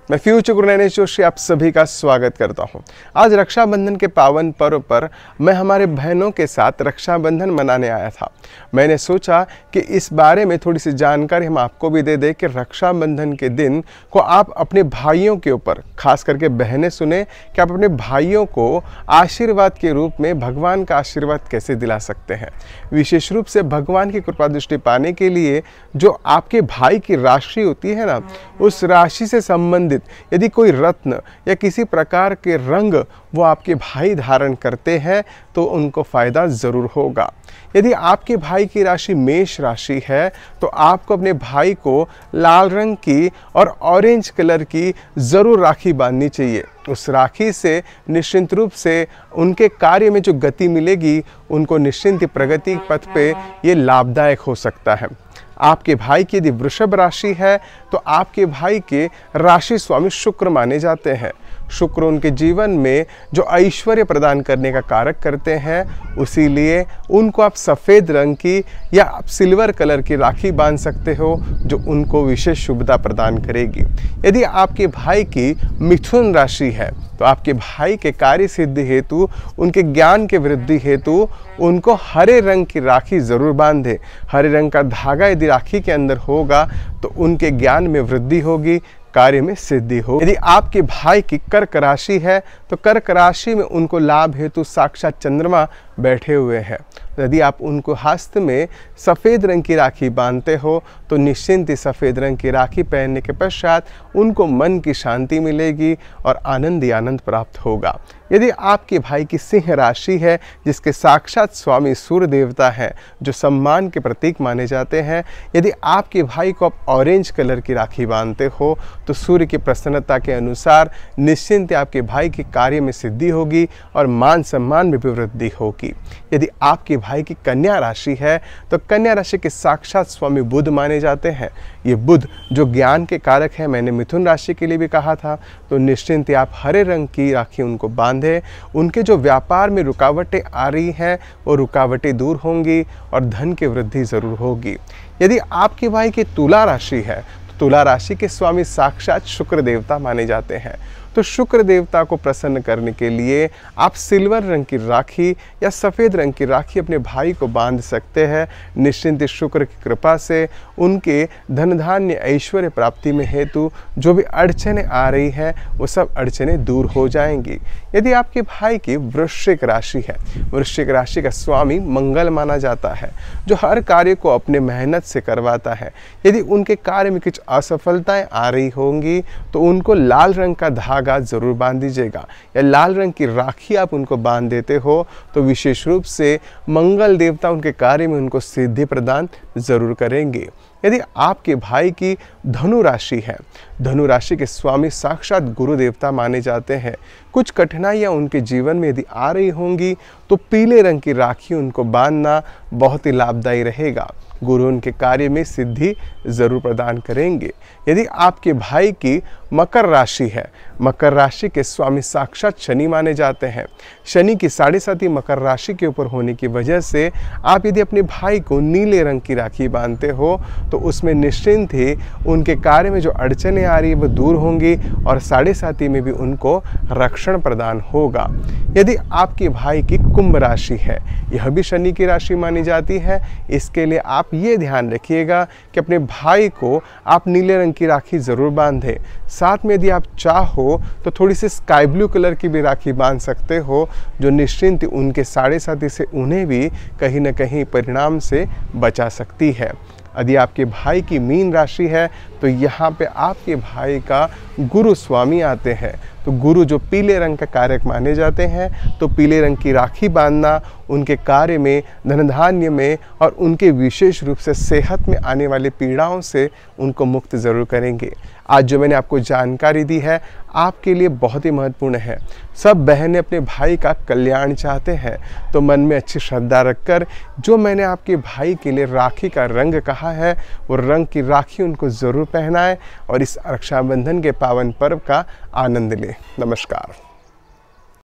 मैं फ्यूचर गुरु नैनेश जोशी आप सभी का स्वागत करता हूं। आज रक्षाबंधन के पावन पर्व पर मैं हमारे बहनों के साथ रक्षाबंधन मनाने आया था। मैंने सोचा कि इस बारे में थोड़ी सी जानकारी हम आपको भी दे दें कि रक्षाबंधन के दिन को आप अपने भाइयों के ऊपर, खास करके बहनें सुने कि आप अपने भाइयों को आशीर्वाद के रूप में भगवान का आशीर्वाद कैसे दिला सकते हैं। विशेष रूप से भगवान की कृपा दृष्टि पाने के लिए जो आपके भाई की राशि होती है ना, उस राशि से संबंधित यदि कोई रत्न या किसी प्रकार के रंग वो आपके भाई धारण करते हैं तो उनको फायदा जरूर होगा। यदि आपके भाई की राशि मेष राशि है तो आपको अपने भाई को लाल रंग की और ऑरेंज कलर की जरूर राखी बांधनी चाहिए। उस राखी से निश्चिंत रूप से उनके कार्य में जो गति मिलेगी, उनको निश्चिंत प्रगति पथ पे ये लाभदायक हो सकता है। आपके भाई की यदि वृषभ राशि है तो आपके भाई के राशि स्वामी शुक्र माने जाते हैं। शुक्र उनके जीवन में जो ऐश्वर्य प्रदान करने का कारक करते हैं, उसीलिए उनको आप सफ़ेद रंग की या आप सिल्वर कलर की राखी बांध सकते हो जो उनको विशेष शुभता प्रदान करेगी। यदि आपके भाई की मिथुन राशि है तो आपके भाई के कार्य सिद्धि हेतु, उनके ज्ञान के वृद्धि हेतु उनको हरे रंग की राखी जरूर बांधे। हरे रंग का धागा यदि राखी के अंदर होगा तो उनके ज्ञान में वृद्धि होगी, कार्य में सिद्धि हो। यदि आपके भाई की कर्क राशि है तो कर्क राशि में उनको लाभ हेतु साक्षात चंद्रमा बैठे हुए हैं। यदि आप उनको हस्त में सफ़ेद रंग की राखी बांधते हो तो निश्चिंत सफ़ेद रंग की राखी पहनने के पश्चात उनको मन की शांति मिलेगी और आनंद ही आनंद प्राप्त होगा। यदि आपके भाई की सिंह राशि है जिसके साक्षात स्वामी सूर्य देवता हैं, जो सम्मान के प्रतीक माने जाते हैं, यदि आपके भाई को आप ऑरेंज कलर की राखी बांधते हो तो सूर्य की प्रसन्नता के अनुसार निश्चिंत आपके भाई के कार्य में सिद्धि होगी और मान सम्मान में भी वृद्धि होगी। यदि आपके भाई की कन्या राशि है तो कन्या राशि के साक्षात स्वामी बुध माने जाते हैं। ये बुध जो ज्ञान के कारक है, मैंने मिथुन राशि के लिए भी कहा था, तो निश्चिंत आप हरे रंग की राखी उनको बांधे। उनके जो व्यापार में रुकावटें आ रही हैं वो रुकावटें दूर होंगी और धन की वृद्धि जरूर होगी। यदि आपके भाई की तुला राशि है तो तुला राशि के स्वामी साक्षात शुक्र देवता माने जाते हैं। तो शुक्र देवता को प्रसन्न करने के लिए आप सिल्वर रंग की राखी या सफ़ेद रंग की राखी अपने भाई को बांध सकते हैं। निश्चिंत शुक्र की कृपा से उनके धन धान्य ऐश्वर्य प्राप्ति में हेतु जो भी अड़चने आ रही हैं वो सब अड़चने दूर हो जाएंगी। यदि आपके भाई की वृश्चिक राशि है, वृश्चिक राशि का स्वामी मंगल माना जाता है, जो हर कार्य को अपने मेहनत से करवाता है। यदि उनके कार्य में कुछ असफलताएं आ रही होंगी तो उनको लाल रंग का धागा जरूर बांध दीजिएगा या लाल रंग की राखी आप उनको बांध देते हो तो विशेष रूप से मंगल देवता उनके कार्य में उनको सिद्धि प्रदान जरूर करेंगे। यदि आपके भाई की धनु राशि है, धनु राशि के स्वामी साक्षात गुरु देवता माने जाते हैं। कुछ कठिनाइयाँ उनके जीवन में यदि आ रही होंगी तो पीले रंग की राखी उनको बांधना बहुत ही लाभदायी रहेगा। गुरु उनके कार्य में सिद्धि जरूर प्रदान करेंगे। यदि आपके भाई की मकर राशि है, मकर राशि के स्वामी साक्षात शनि माने जाते हैं। शनि की 7.5 मकर राशि के ऊपर होने की वजह से आप यदि अपने भाई को नीले रंग की राखी बांधते हो तो उसमें निश्चिंत ही उनके कार्य में जो अड़चने आ रही है वो दूर होंगी और 7.5 में भी उनको रक्षण प्रदान होगा। यदि आपके भाई की कुंभ राशि है, यह भी शनि की राशि मानी जाती है। इसके लिए आप ये ध्यान रखिएगा कि अपने भाई को आप नीले रंग की राखी जरूर बांधें। साथ में यदि आप चाहो तो थोड़ी सी स्काई ब्लू कलर की भी राखी बांध सकते हो, जो निश्चिंत उनके 7.5 से उन्हें भी कहीं न कहीं परिणाम से बचा सकती है। यदि आपके भाई की मीन राशि है तो यहाँ पे आपके भाई का गुरु स्वामी आते हैं। तो गुरु जो पीले रंग का कारक माने जाते हैं, तो पीले रंग की राखी बांधना उनके कार्य में, धन धान्य में और उनके विशेष रूप से सेहत में आने वाली पीड़ाओं से उनको मुक्त ज़रूर करेंगे। आज जो मैंने आपको जानकारी दी है आपके लिए बहुत ही महत्वपूर्ण है। सब बहनें अपने भाई का कल्याण चाहते हैं, तो मन में अच्छी श्रद्धा रखकर जो मैंने आपके भाई के लिए राखी का रंग कहा है वो रंग की राखी उनको ज़रूर पहनाएं और इस रक्षाबंधन के पावन पर्व का आनंद लें। नमस्कार।